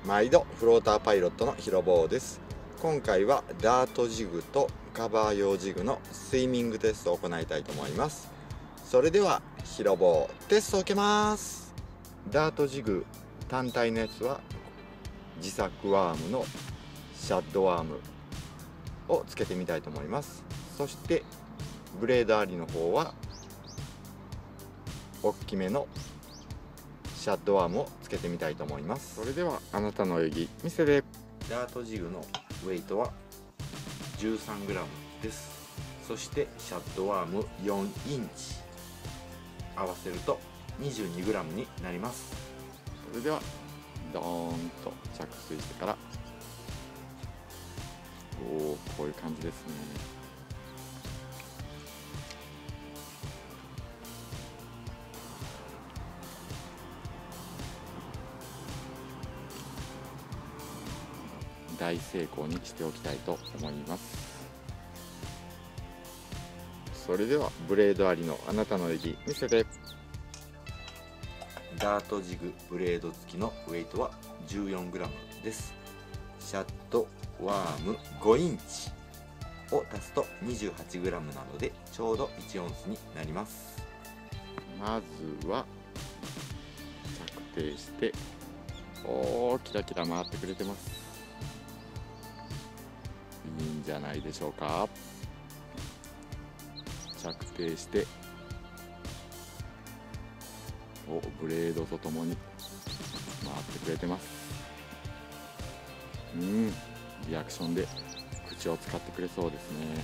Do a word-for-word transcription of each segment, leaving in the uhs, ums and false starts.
毎度フローターパイロットのひろぼうです。今回はダートジグとカバー用ジグのスイミングテストを行いたいと思います。それではひろぼうテストを受けます。ダートジグ単体のやつは自作ワームのシャッドワームをつけてみたいと思います。そしてブレードありの方は大きめのシャッドワームをつけてみたいと思います。それではあなたの泳ぎ見せて。ダートジグのウェイトは じゅうさんグラム です。そしてシャッドワームよんインチ合わせると にじゅうにグラム になります。それではドーンと着水してから、おお、こういう感じですね。大成功にしておきたいと思います。それではブレードありのあなたの泳ぎ見せて。ダートジグブレード付きのウェイトは じゅうよんグラム です。シャッドワームごインチを足すと にじゅうはちグラム なのでちょうどいちオンスになります。まずは着底して、おー、キラキラ回ってくれてます。いいんじゃないでしょうか。着底しておブレードとともに回ってくれてます。うん、リアクションで口を使ってくれそうですね。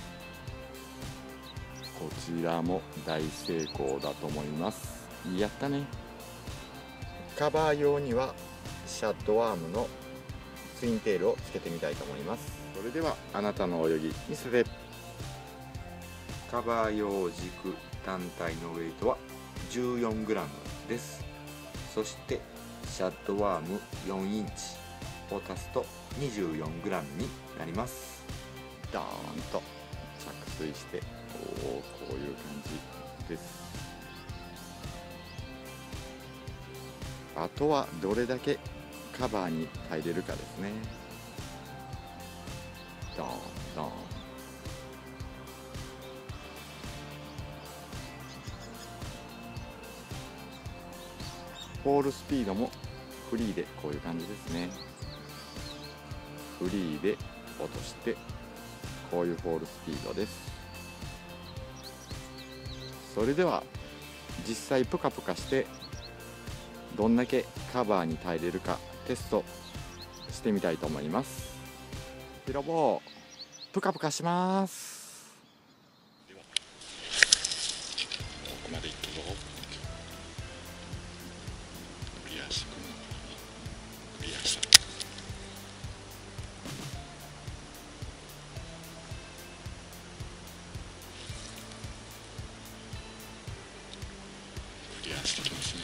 こちらも大成功だと思います。やったね。カバー用にはシャッドワームのツインテールをつけてみたいと思います。それではあなたの泳ぎ見せて。カバー用軸単体のウェイトは じゅうよんグラム です。そしてシャッドワームよんインチを足すと にじゅうよんグラム になります。ドーンと着水して、おお、こういう感じです。あとはどれだけカバーに入れるかですね。ドーンドーン。フォールスピードもフリーでこういう感じですね。フリーで落としてこういうフォールスピードです。それでは実際プカプカしてどんだけカバーに耐えれるかテストしてみたいと思います。ひろぼうプカプカします。 ではここまでいったぞ。クリアしてくるのかな。クリアした。クリアしてきますね。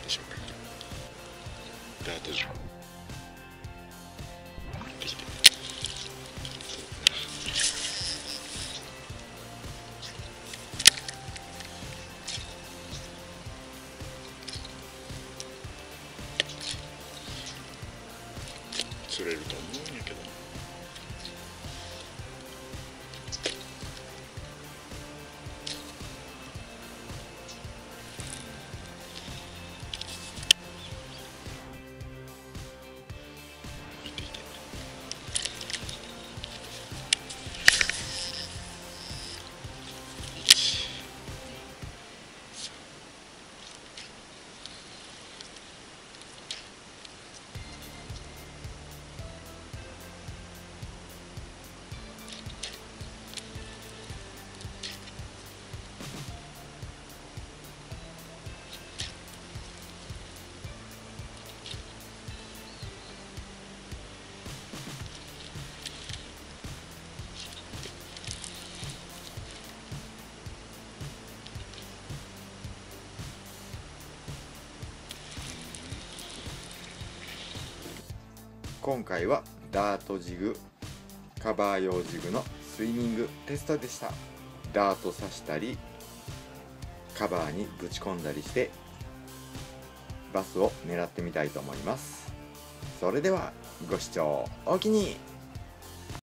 しょうか。ダートジグできて、釣れると思うんやけど。 今回はダートジグ、カバー用ジグのスイミングテストでした。ダート刺したりカバーにぶち込んだりしてバスを狙ってみたいと思います。それではご視聴おおきに。